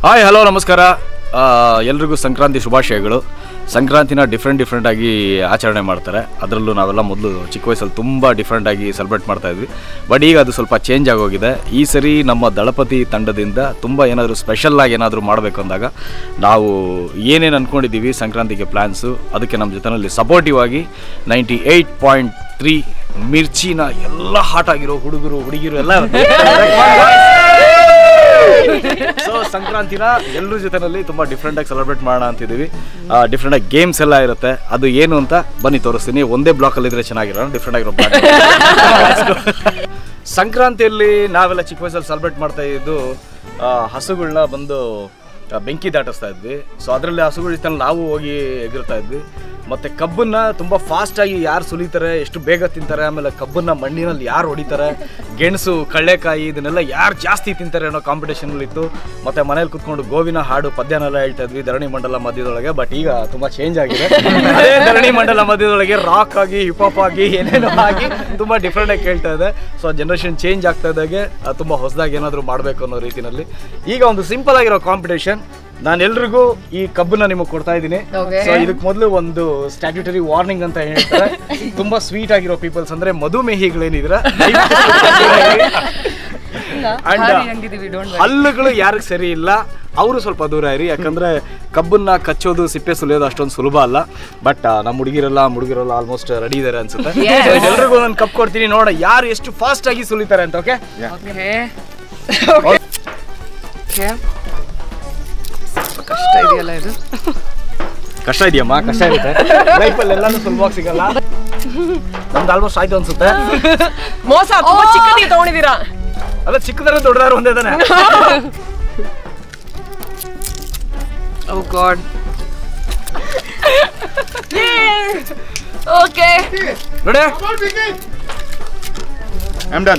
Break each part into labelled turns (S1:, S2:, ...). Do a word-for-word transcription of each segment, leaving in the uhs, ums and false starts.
S1: Hi hello ನಮಸ್ಕಾರ ಎಲ್ರಿಗೂ ಸಂಕ್ರಾಂತಿ ಶುಭಾಶಯಗಳು. ಸಂಕ್ರಾಂತಿನ ಡಿಫ್ರೆಂಟ್ ಡಿಫ್ರೆಂಟಾಗಿ ಆಚರಣೆ ಮಾಡ್ತಾರೆ. ಅದರಲ್ಲೂ ನಾವೆಲ್ಲ ಮೊದಲು ಚಿಕ್ಕ ವಯಸ್ಸಲ್ಲಿ ತುಂಬ ಡಿಫ್ರೆಂಟಾಗಿ ಸೆಲೆಬ್ರೇಟ್ ಮಾಡ್ತಾಯಿದ್ವಿ. ಬಟ್ ಈಗ ಅದು ಸ್ವಲ್ಪ ಚೇಂಜ್ ಆಗೋಗಿದೆ. ಈ ಸರಿ ನಮ್ಮ ದಳಪತಿ ತಂಡದಿಂದ ತುಂಬ ಏನಾದರೂ ಸ್ಪೆಷಲ್ಲಾಗಿ ಏನಾದರೂ ಮಾಡಬೇಕು ಅಂದಾಗ ನಾವು ಏನೇನು ಅಂದ್ಕೊಂಡಿದ್ದೀವಿ ಸಂಕ್ರಾಂತಿಗೆ ಪ್ಲ್ಯಾನ್ಸು, ಅದಕ್ಕೆ ನಮ್ಮ ಜೊತೆಯಲ್ಲಿ ಸಪೋರ್ಟಿವ್ ಆಗಿ ನೈಂಟಿ ಏಯ್ಟ್ ಪಾಯಿಂಟ್ ತ್ರೀ ಮಿರ್ಚಿನ ಎಲ್ಲ ಹಾಟ್ ಆಗಿರೋ ಹುಡುಗರು ಹುಡುಗಿರು ಎಲ್ಲ ಸೊ ಸಂಕ್ರಾಂತಿನ ಎಲ್ಲರ ಜೊತೆನಲ್ಲಿ ತುಂಬ ಡಿಫ್ರೆಂಟಾಗಿ ಸೆಲೆಬ್ರೇಟ್ ಮಾಡೋಣ ಅಂತಿದ್ದೀವಿ. ಡಿಫ್ರೆಂಟಾಗಿ ಗೇಮ್ಸ್ ಎಲ್ಲ ಇರುತ್ತೆ. ಅದು ಏನು ಅಂತ ಬನ್ನಿ ತೋರಿಸ್ತೀನಿ. ಒಂದೇ ಬ್ಲಾಕಲ್ಲಿ ಇದ್ರೆ ಚೆನ್ನಾಗಿರೋಣ, ಡಿಫ್ರೆಂಟ್ ಆಗಿರೋ ಬ್ಲಾಕ್. ಸಂಕ್ರಾಂತಿಯಲ್ಲಿ ನಾವೆಲ್ಲ ಚಿಕ್ಕ ವಯಸ್ಸಲ್ಲಿ ಸೆಲೆಬ್ರೇಟ್ ಮಾಡ್ತಾ ಇದ್ದು ಹಸುಗಳನ್ನ ಬಂದು ಬೆಂಕಿ ದಾಟಿಸ್ತಾ ಇದ್ವಿ. ಸೊ ಅದರಲ್ಲಿ ಹಸುಗಳ ಜೊತೆ ನಾವು ಹೋಗಿ ಎಗಿರ್ತಾ ಇದ್ವಿ. ಮತ್ತು ಕಬ್ಬನ್ನು ತುಂಬ ಫಾಸ್ಟಾಗಿ ಯಾರು ಸುಲಿತಾರೆ, ಎಷ್ಟು ಬೇಗ ತಿಂತಾರೆ, ಆಮೇಲೆ ಕಬ್ಬನ್ನು ಮಣ್ಣಿನಲ್ಲಿ ಯಾರು ಹೊಡಿತಾರೆ, ಗೆಣಸು ಕಳ್ಳೆಕಾಯಿ ಇದನ್ನೆಲ್ಲ ಯಾರು ಜಾಸ್ತಿ ತಿಂತಾರೆ ಅನ್ನೋ ಕಾಂಪಿಟೇಷನಲ್ಲಿತ್ತು. ಮತ್ತು ಮನೇಲಿ ಕುತ್ಕೊಂಡು ಗೋವಿನ ಹಾಡು ಪದ್ಯನೆಲ್ಲ ಹೇಳ್ತಾ ಇದ್ವಿ ಧರಣಿ ಮಂಡಲ ಮಧ್ಯದೊಳಗೆ. ಬಟ್ ಈಗ ತುಂಬ ಚೇಂಜ್ ಆಗಿದೆ. ಅದೇ ಧರಣಿ ಮಂಡಲ ಮಧ್ಯದೊಳಗೆ ರಾಕ್ ಆಗಿ ಹಿಪಾಪ್ ಆಗಿ ಏನೇನೋ ಆಗಿ ತುಂಬ ಡಿಫ್ರೆಂಟಾಗಿ ಕೇಳ್ತಾ ಇದೆ. ಸೊ ಜನ್ರೇಷನ್ ಚೇಂಜ್ ಆಗ್ತಾ ಇದ್ದಾಗೆ ತುಂಬ ಹೊಸದಾಗಿ ಏನಾದರೂ ಮಾಡಬೇಕು ಅನ್ನೋ ರೀತಿಯಲ್ಲಿ ಈಗ ಒಂದು ಸಿಂಪಲ್ ಆಗಿರೋ ಕಾಂಪಿಟೇಷನ್. ನಾನು ಎಲ್ರಿಗೂ ಈ ಕಬ್ಬನ್ನ ನಿಮಗೆ ಕೊಡ್ತಾ ಇದ್ದೀನಿ. ಸೊ ಇದಕ್ಕೆ ಮೊದಲು ಒಂದು ಸ್ಟ್ಯಾಟ್ಯೂಟರಿ ವಾರ್ನಿಂಗ್ ಅಂತ ಹೇಳ್ತಾರೆ. ತುಂಬಾ ಸ್ವೀಟ್ ಆಗಿರೋ ಪೀಪಲ್ಸ್ ಅಂದ್ರೆ ಮಧುಮೇಹಿಗಳೇನಿದ್ರ ಹಲ್ಲುಗಳು ಯಾರಿಗೆ ಸರಿ ಇಲ್ಲ ಅವರು ಸ್ವಲ್ಪ ದೂರ ಇರಿ. ಯಾಕಂದ್ರೆ ಕಬ್ಬನ್ನ ಕಚ್ಚೋದು ಸಿಪ್ಪೆ ಸುಲಿಯೋದು ಅಷ್ಟೊಂದು ಸುಲಭ ಅಲ್ಲ. ಬಟ್ ನಮ್ಮ ಹುಡುಗಿರೆಲ್ಲ ಹುಡುಗಿರೆಲ್ಲ ಆಲ್ಮೋಸ್ಟ್ ರೆಡಿ ಇದಾರೆ ಅನ್ಸುತ್ತೆ. ಎಲ್ರಿಗೂ ನಾನು ಕಪ್ ಕೊಡ್ತೀನಿ, ನೋಡ ಯಾರು ಎಷ್ಟು ಫಾಸ್ಟ್ ಆಗಿ ಸುಲಿತಾರೆ ಅಂತ. ಓಕೆ
S2: ಕಷ್ಟ ಇದೆಯಲ್ಲ ಇದು.
S1: ಕಷ್ಟ ಇದೆಯಮ್ಮ, ಕಷ್ಟ ಇರುತ್ತೆ ಲೈಫಲ್ಲಿ, ಎಲ್ಲಾನು ಸುಲಭವಾಗಿ ಸಿಗಲ್ಲ. ನಮ್ದು ಆಲ್ಮೋಸ್ಟ್ ಆಯ್ತು ಅನ್ಸುತ್ತೆ.
S2: ಮೋಸ, ತುಂಬಾ ಚಿಕ್ಕದಿಗೆ ತಗೊಂಡಿದ್ದೀರಾ.
S1: ಅಲ್ಲ ಚಿಕ್ಕದಾರ ದೊಡ್ಡದಾರು ಒಂದೇ ತಾನೆ.
S2: Oh god. ಓಕೆ
S1: ನೋಡಿ, I am done.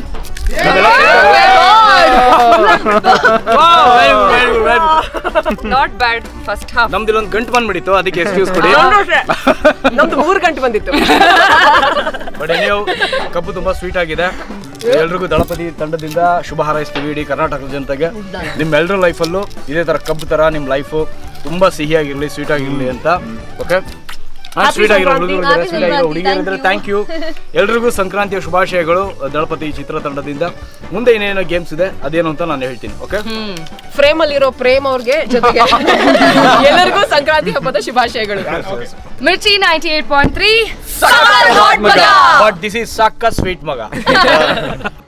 S2: Not bad. First half
S1: ನಮ್ದು ಇಲ್ಲೊಂದು ಗಂಟು ಬಂದ್ಬಿಟ್ಟಿತ್ತು, ಅದಕ್ಕೆ ಎಕ್ಸ್ಕ್ಯೂಸ್ ಕೊಡಿ.
S2: ನಮ್ದು ಮೂರು ಗಂಟೆ ಬಂದಿತ್ತು.
S1: ಬಟ್ ನೀವು ಕಬ್ಬು ತುಂಬಾ ಸ್ವೀಟ್ ಆಗಿದೆ. ಎಲ್ರಿಗೂ ದಳಪತಿ ತಂಡದಿಂದ ಶುಭ ಹಾರೈಸ್ತೀವಿ ಇಡೀ ಕರ್ನಾಟಕದ ಜನತೆಗೆ. ನಿಮ್ಮೆಲ್ಲರ ಲೈಫಲ್ಲೂ ಇದೇ ತರ ಕಬ್ಬು ತರ ನಿಮ್ಮ ಲೈಫು ತುಂಬಾ ಸಿಹಿಯಾಗಿರ್ಲಿ, ಸ್ವೀಟ್ ಆಗಿರ್ಲಿ ಅಂತ. ಓಕೆ, ಸ್ವೀಟ್ ಆಗಿರೋ ಹುಡುಗರು, ಸ್ವೀಟ್ ಆಗಿರೋ ಹುಡುಗಿಯರಿದ್ರೆ ಥ್ಯಾಂಕ್ ಯು. ಎಲ್ರಿಗೂ ಸಂಕ್ರಾಂತಿಯ ಶುಭಾಶಯಗಳು ದಳಪತಿ ಚಿತ್ರತಂಡದಿಂದ. ಮುಂದೆ ಏನೇನೋ ಗೇಮ್ಸ್ ಇದೆ, ಅದೇನು ಅಂತ ನಾನು ಹೇಳ್ತೀನಿ. ಓಕೆ,
S2: ಫ್ರೇಮ್ ಅಲ್ಲಿರೋ ಪ್ರೇಮ್ ಅವ್ರಿಗೆ ಜೊತೆಗೆ ಎಲ್ಲರಿಗೂ ಸಂಕ್ರಾಂತಿ ಹಬ್ಬದ ಶುಭಾಶಯಗಳು. Mirchi ninety eight point three.
S1: But this is ಸಕ್ಕ ಸ್ವೀಟ್ ಮಗ.